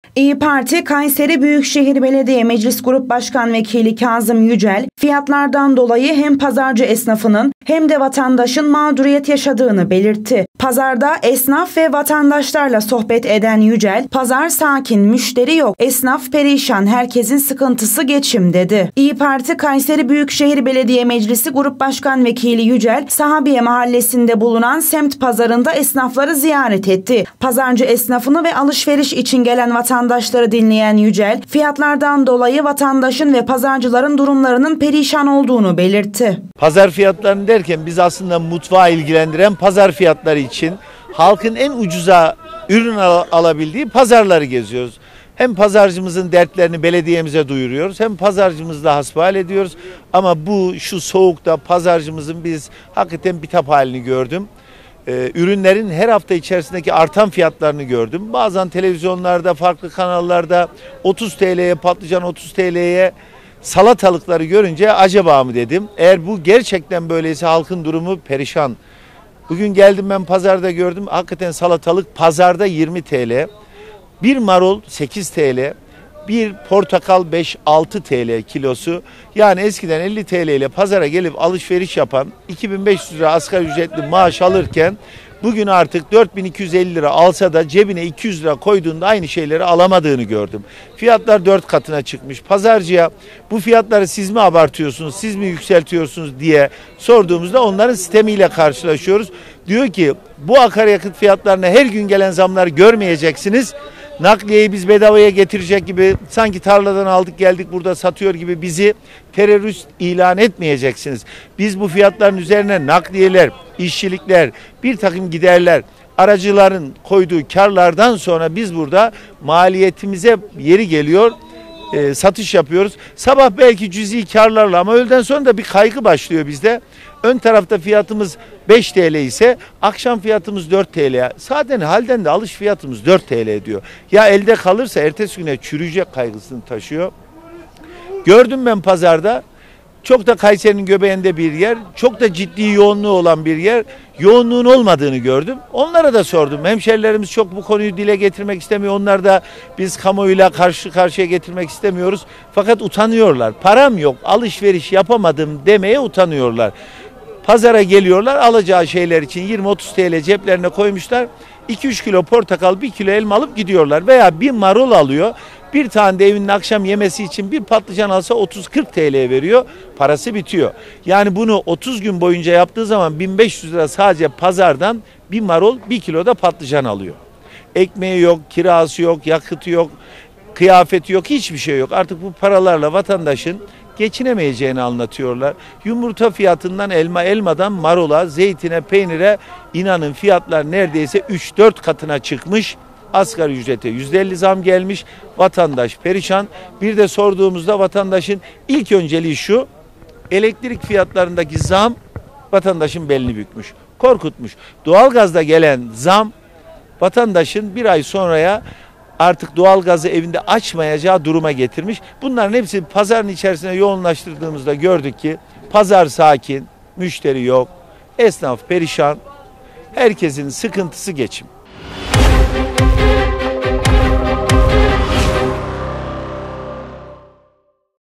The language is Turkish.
İYİ Parti Kayseri Büyükşehir Belediye Meclis Grup Başkan Vekili Kazım Yücel, fiyatlardan dolayı hem pazarcı esnafının hem de vatandaşın mağduriyet yaşadığını belirtti. Pazarda esnaf ve vatandaşlarla sohbet eden Yücel, "Pazar sakin, müşteri yok, esnaf perişan, herkesin sıkıntısı geçim" dedi. İYİ Parti Kayseri Büyükşehir Belediye Meclisi Grup Başkan Vekili Yücel, Sahabiye Mahallesi'nde bulunan semt pazarında esnafları ziyaret etti. Pazarcı esnafını ve alışveriş için gelen vatandaşları dinleyen Yücel, fiyatlardan dolayı vatandaşın ve pazarcıların durumlarının perişan olduğunu belirtti. Pazar fiyatlarını derken biz aslında mutfağı ilgilendiren pazar fiyatları için halkın en ucuza ürün alabildiği pazarları geziyoruz. Hem pazarcımızın dertlerini belediyemize duyuruyoruz, hem pazarcımızla hasbihal ediyoruz. Ama şu soğukta pazarcımızın biz hakikaten bitap halini gördüm. Ürünlerin her hafta içerisindeki artan fiyatlarını gördüm. Bazen televizyonlarda, farklı kanallarda 30 TL'ye patlıcan, 30 TL'ye salatalıkları görünce acaba mı dedim. Eğer bu gerçekten böyleyse halkın durumu perişan. Bugün geldim, ben pazarda gördüm. Hakikaten salatalık pazarda 20 TL. Bir marul 8 TL. Bir portakal 5-6 TL kilosu. Yani eskiden 50 TL ile pazara gelip alışveriş yapan 2500 lira asgari ücretli maaş alırken bugün artık 4250 lira alsa da cebine 200 lira koyduğunda aynı şeyleri alamadığını gördüm. Fiyatlar 4 katına çıkmış. Pazarcıya bu fiyatları siz mi abartıyorsunuz, siz mi yükseltiyorsunuz diye sorduğumuzda onların sistemiyle karşılaşıyoruz. Diyor ki bu akaryakıt fiyatlarına her gün gelen zamları görmeyeceksiniz. Nakliyeyi biz bedavaya getirecek gibi, sanki tarladan aldık geldik burada satıyor gibi bizi terörist ilan etmeyeceksiniz. Biz bu fiyatların üzerine nakliyeler, işçilikler, bir takım giderler, aracıların koyduğu karlardan sonra biz burada maliyetimize yeri geliyor satış yapıyoruz. Sabah belki cüzi karlarla, ama öğleden sonra da bir kaygı başlıyor bizde. Ön tarafta fiyatımız 5 TL ise akşam fiyatımız 4 TL. Zaten halden de alış fiyatımız 4 TL diyor. Ya elde kalırsa ertesi güne çürüyecek kaygısını taşıyor. Gördüm ben pazarda. Çok da Kayseri'nin göbeğinde bir yer, çok da ciddi yoğunluğu olan bir yer, yoğunluğun olmadığını gördüm. Onlara da sordum. Hemşerilerimiz çok bu konuyu dile getirmek istemiyor. Onlar da biz kamuoyuyla karşı karşıya getirmek istemiyoruz. Fakat utanıyorlar. Param yok, alışveriş yapamadım demeye utanıyorlar. Pazara geliyorlar, alacağı şeyler için 20-30 TL ceplerine koymuşlar. 2-3 kilo portakal, 1 kilo elma alıp gidiyorlar. Veya bir marul alıyor. Bir tane de evinin akşam yemesi için bir patlıcan alsa 30-40 TL veriyor. Parası bitiyor. Yani bunu 30 gün boyunca yaptığı zaman 1500 lira sadece pazardan bir marul, 1 kilo da patlıcan alıyor. Ekmeği yok, kirası yok, yakıtı yok, kıyafeti yok, hiçbir şey yok. Artık bu paralarla vatandaşın geçinemeyeceğini anlatıyorlar. Yumurta fiyatından elmadan marula, zeytine, peynire inanın fiyatlar neredeyse 3-4 katına çıkmış. Asgari ücrete %50 zam gelmiş. Vatandaş perişan. Bir de sorduğumuzda vatandaşın ilk önceliği şu: elektrik fiyatlarındaki zam vatandaşın belini bükmüş, korkutmuş. Doğalgazda gelen zam vatandaşın bir ay sonraya artık doğalgazı evinde açmayacağı duruma getirmiş. Bunların hepsi pazarın içerisine yoğunlaştırdığımızda gördük ki pazar sakin, müşteri yok, esnaf perişan, herkesin sıkıntısı geçim.